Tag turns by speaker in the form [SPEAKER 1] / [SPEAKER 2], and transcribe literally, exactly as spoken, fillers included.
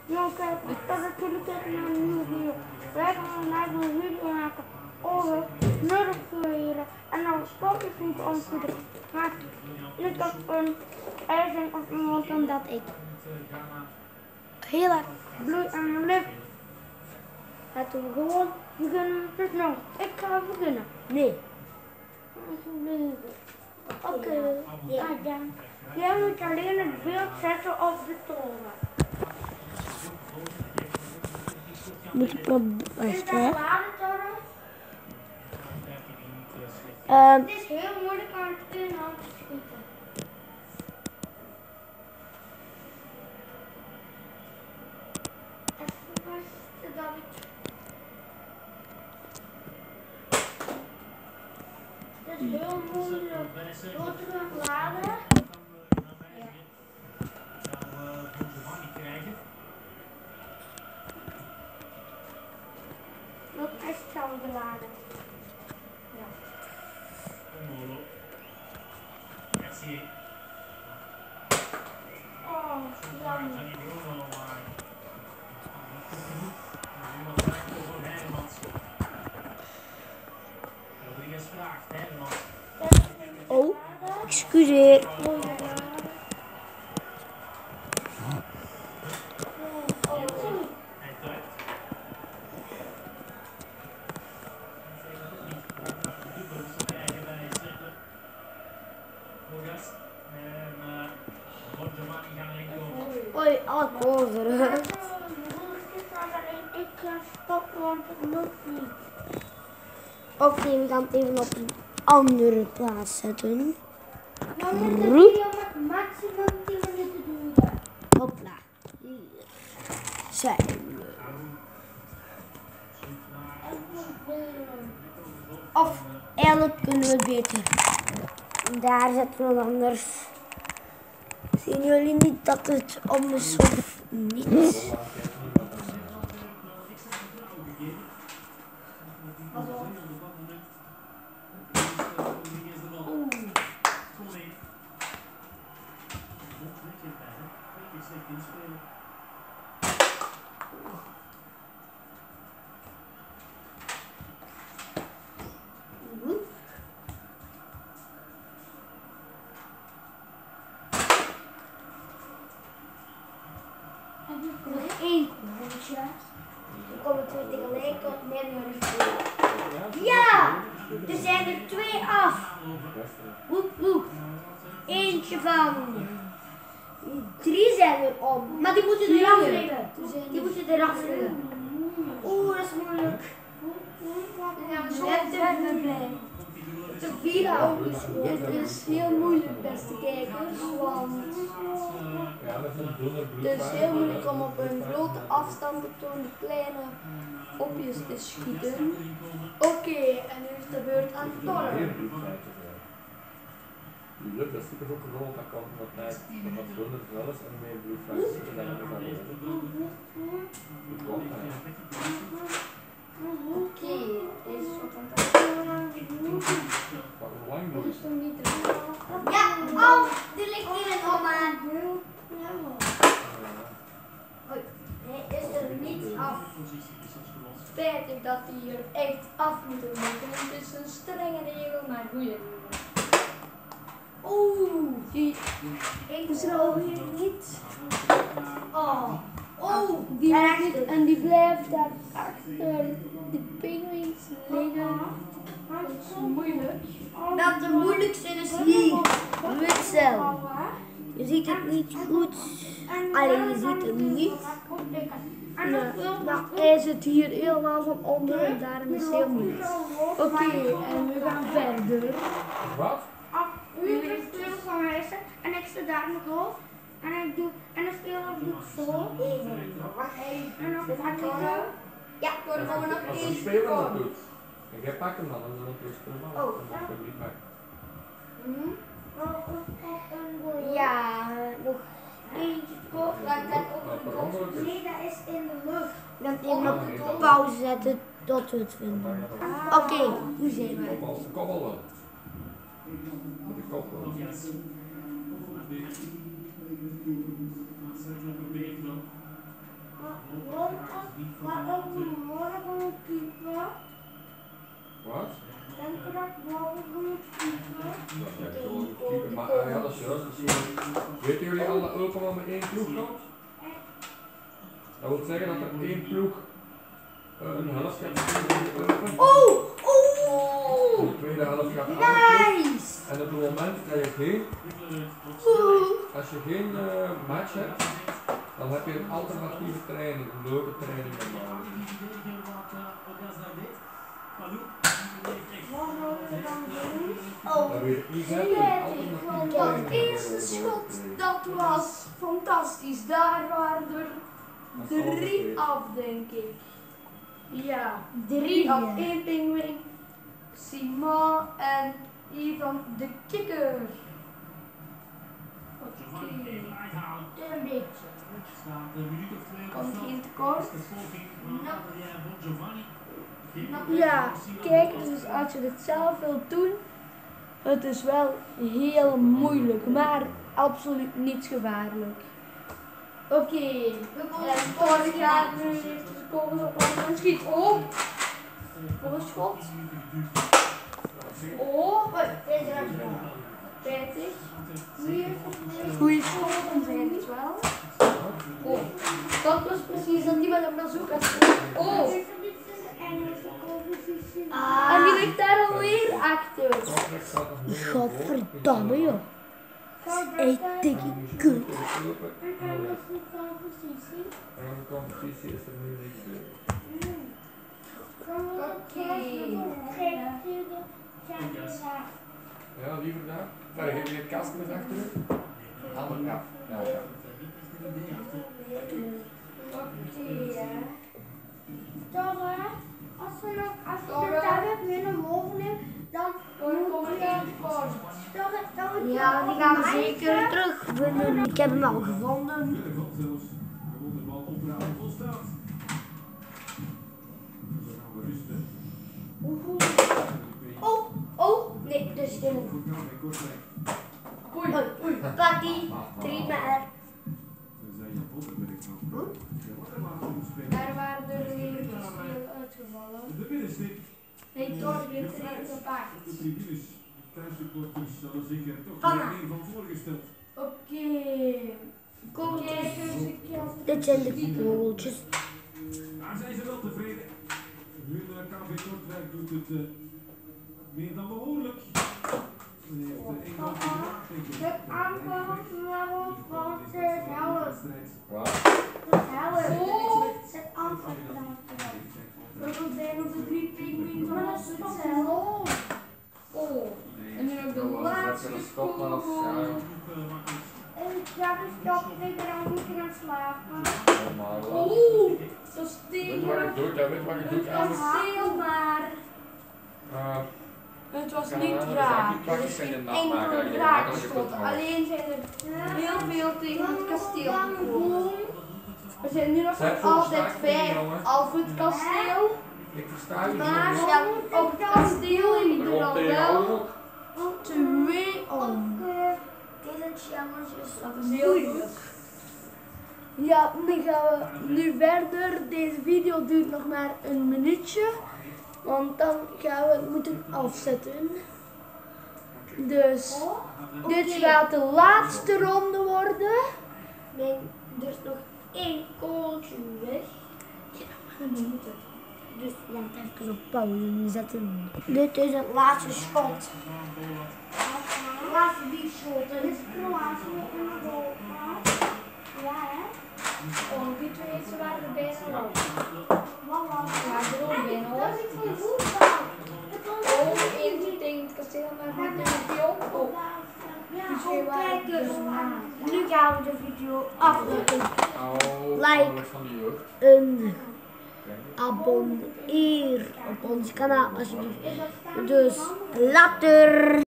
[SPEAKER 1] Ja, kijk, dat is natuurlijk even naar een nieuwe video. We hebben vandaag een video maken over nullen en nou stopjes moeten ontwikkelen. Maar ik heb een ijzing op iemand omdat ik heel erg bloei aan mijn lip. Laten we gewoon beginnen. Dus nou, ik ga beginnen.
[SPEAKER 2] Nee.
[SPEAKER 1] Oké, okay. Ja, dan. Jij moet alleen het beeld zetten op de toren.
[SPEAKER 2] Moet ik maar
[SPEAKER 1] Is dat een ladetoren?
[SPEAKER 2] Um,
[SPEAKER 1] Het is heel moeilijk om het inhoud te schieten. Even wachten dat ik... Het is heel moeilijk. Door terug laden. Nog extra geladen. Ja. Oh, jammer.
[SPEAKER 2] oh, excuseer. Oei, alcohol eruit.
[SPEAKER 1] Ik ga stoppen, want het lukt niet.
[SPEAKER 2] Oké, okay, we gaan het even op een andere plaats zetten.
[SPEAKER 1] Nou, dit is video met maximum tien minuten duren.
[SPEAKER 2] Hopla. Hier zijn we. Of eigenlijk kunnen we beter. Daar zetten we anders. Zien jullie niet dat het om is of niet?
[SPEAKER 1] Nog één koeltje. Dan komen twee tegelijk op. Nee, nee, ja! Er zijn er twee af.
[SPEAKER 2] Woep, woep.
[SPEAKER 1] Eentje van. Drie zijn er om. Maar die moeten eraf liggen. Die moeten eraf liggen. Oeh, dat is moeilijk. Net te blij. Te vier ouders. Het is heel moeilijk, beste kijkers. Want het is heel moeilijk om op een grote afstand op de kleine opjes te schieten. Oké, okay, en nu is de beurt aan Torre.
[SPEAKER 3] Die lucht is super goed gerold, dat kan wat net wat dunner wel is en meer bloedvrij zitten dan het is.
[SPEAKER 1] Oké, deze is wat aan het ja, oh, er ligt hier een oma. Hoi, hij is er niet af. Spijtig dat hij hier echt af moet maken. Het is een strenge regel, maar boeien. Oeh, die is er alweer niet. Oh, oh, die ligt en die blijft daar achter de pinguïns liggen. Dat is moeilijk.
[SPEAKER 2] Dat de moeilijkste is hier. Witsel. Je ziet het niet goed. Alleen je ziet het niet. Nee, maar hij zit hier helemaal van onder en daarom is het heel moeilijk.
[SPEAKER 1] Oké, okay, en we gaan verder.
[SPEAKER 3] Wat?
[SPEAKER 1] Nu is het spelen van mij en ik sta daar nog op. En ik doe, en dan speel ik doe ik zo. En dan pak ik zo. Ja, dan gaan we nog
[SPEAKER 3] Als een
[SPEAKER 1] één
[SPEAKER 3] speler dat
[SPEAKER 1] komen.
[SPEAKER 3] doet. En jij pakt hem dan en dan kun je spelen.
[SPEAKER 1] Oh,
[SPEAKER 3] dan kun je niet pakken.
[SPEAKER 1] Ja, nog eentje kort. Dan kan ik ook een nee, dat is in de lucht.
[SPEAKER 2] Dan even op pauze zetten tot we het vinden. Oké, okay, hoe zijn we?
[SPEAKER 3] Koppel, koppelen. Moet ik koppelen.
[SPEAKER 1] Maar ook morgen moet keeper.
[SPEAKER 3] Wat?
[SPEAKER 1] Denk je dat ik morgen moet keeper?
[SPEAKER 3] Ja, gewoon keeper. Maar uh, ja, dat is juist. Dat is hier. Weten jullie al dat Open maar met één ploeg komt? Dat wil zeggen dat er één ploeg uh, een helft gaat spelen.
[SPEAKER 2] Oh! Oh!
[SPEAKER 3] De tweede helft gaat aanvlogen.
[SPEAKER 2] Nice!
[SPEAKER 3] En op het moment dat je geen, als je geen uh, match hebt, dan heb je een alternatieve training, een leuke training met maken.
[SPEAKER 1] Wat wil je dan doen?
[SPEAKER 2] Oh,
[SPEAKER 3] Dan weer inzetten, een alternatieve
[SPEAKER 2] dat
[SPEAKER 3] training.
[SPEAKER 2] eerste schot, dat was fantastisch. Daar waren er drie af, denk ik. Ja, drie af. Eén pinguïn, Simon en Ivan de Kikker. Oké. Een beetje. Komt geen tekort. Ja, kijk, dus als je het zelf wilt doen, het is wel heel moeilijk, maar absoluut niet gevaarlijk. Oké, okay. En Thor gaat nu de kogels op en schiet. Oh! Voor een schot. Oh, wat is er? veertig. Goeie schot, zijn het wel. Oh, dat was precies dat die met een bezoek had. Oh! Ah. En die ligt daar alweer achter. Godverdamme joh. Echt dikke kut.
[SPEAKER 3] En de competitie is er nu niks meer.
[SPEAKER 1] Oké.
[SPEAKER 3] Ja, liever daar. Verder, geef je het kastje eens achter u? Ander, ja. Ja, ja.
[SPEAKER 1] Oké, ja. Torre, als we nog, als we de tablet mee naar boven nemen, dan moet je Torre, dan moet je
[SPEAKER 2] Ja, die gaan we zeker terugvinden. Ik heb hem al gevonden. Oh, oh, nee, dus stil. Oei, oei, pak die, drie maar. Daar waren er weer veel uitgevallen. Nee, toch weer terug gepakt. Anna. Oké. Kooltjes. Dit zijn de kooltjes.
[SPEAKER 4] Daar zijn ze wel tevreden. Hun K V Kortrijk doet het uh, meer dan behoorlijk. Hij heeft uh, één goal tegen.
[SPEAKER 1] Het aanval van want het helpt.
[SPEAKER 3] Wat?
[SPEAKER 1] Het helpt. Oh, het aanval van we zijn op de drie pinguïn van het spel. Oh, en nu nog de laatste kogel. En ik ga dus stop tegen dan moet je gaan slapen.
[SPEAKER 2] Oeh, dat is
[SPEAKER 3] Weet
[SPEAKER 2] tegen.
[SPEAKER 3] wat ik doe? Ja, weet wat ik doe?
[SPEAKER 2] Het was stil, maar het was niet raar. Er is geen enkel raakschot. Alleen zijn er heel veel tegen het kasteel gekomen. Er zijn nu nog altijd vijf af het kasteel.
[SPEAKER 3] Ik versta je
[SPEAKER 2] Maar
[SPEAKER 3] niet.
[SPEAKER 2] ja, op het kasteel hebben er al wel
[SPEAKER 3] ook.
[SPEAKER 2] twee om. Deze challenge is dat is heel moeilijk. Ja, dan gaan we nu verder. Deze video duurt nog maar een minuutje. Want dan gaan we het moeten afzetten. Dus dit gaat de laatste ronde worden. Nee, er is nog één kooltje weg. Ja, maar een minuut. Dus laat even op pauze zetten. Dit is het laatste schot. Het laatste die schot.
[SPEAKER 1] Dit is Kroatië en Europa. Ja, hè?
[SPEAKER 2] Oh, die twee ze waren er bijna op.
[SPEAKER 1] Wat was het?
[SPEAKER 2] Ja, er ook bijna
[SPEAKER 1] Dat
[SPEAKER 2] hoor.
[SPEAKER 1] is iets van voetbal.
[SPEAKER 2] Oh, eentje tegen het kasteel, maar niet in de film. Oh,
[SPEAKER 1] Ja,
[SPEAKER 2] die twee
[SPEAKER 1] oh,
[SPEAKER 2] waren
[SPEAKER 1] kijk
[SPEAKER 2] dus
[SPEAKER 1] eens.
[SPEAKER 2] na.
[SPEAKER 1] Nu gaan we de video afronden.
[SPEAKER 3] Oh,
[SPEAKER 2] Like.
[SPEAKER 3] alles van die jeugd.
[SPEAKER 2] Een abonneer op ons kanaal alsjeblieft. Dus later.